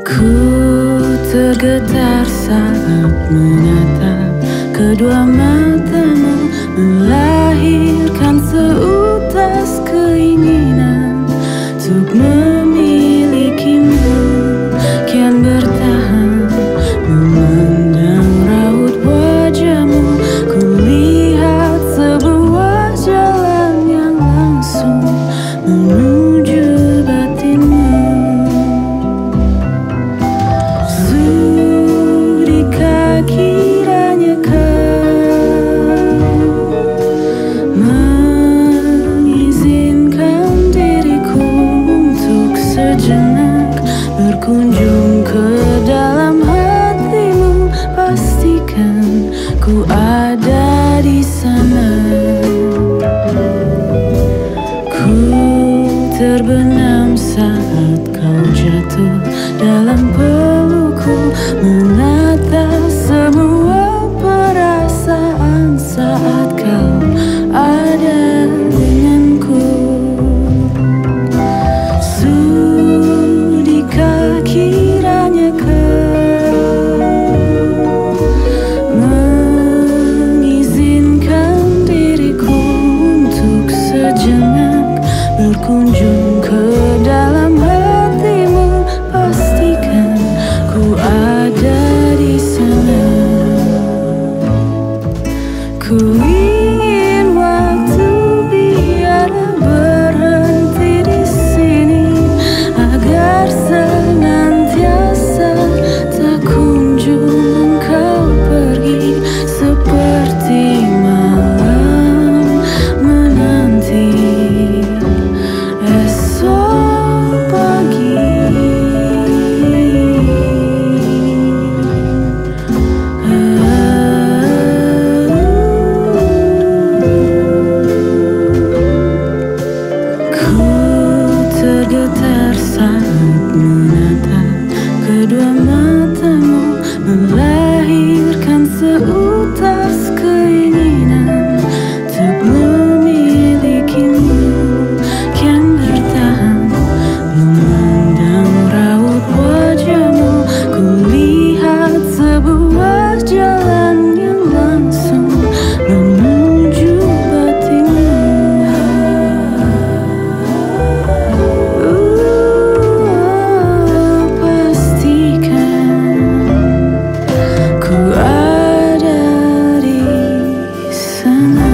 Ku tergetar saat menatap kedua matamu, melahirkan seutas keinginan untuk memilikimu. Kian bertahan memandang raut wajahmu, ku lihat sebuah jalan yang langsung menuju batinmu. Sudikah kiranya kau mengizinkan diriku untuk sejenak berkunjung ke dalam hatimu? Pastikan ku ada di sana. Ku terbenam saat kau jatuh dalam pelukku, menata semua perasaan saat kau ada denganku. Sudikah kiranya kau mengizinkan diriku untuk sejenak berkunjung ke dalam hatimu? Pastikan ku ada di sana. Ku ingin waktu biar berhenti di sini, agar senantiasa tak kunjung engkau pergi, seperti malam menanti esok pagi. Ku tergetar saat menatap kedua matamu, melahirkan seutas keinginan untuk memilikimu. Kian bertahan memandang raut wajahmu, ku lihat sebuah jalan yang langsung menuju batinmu. Pastikan ku ada di sana.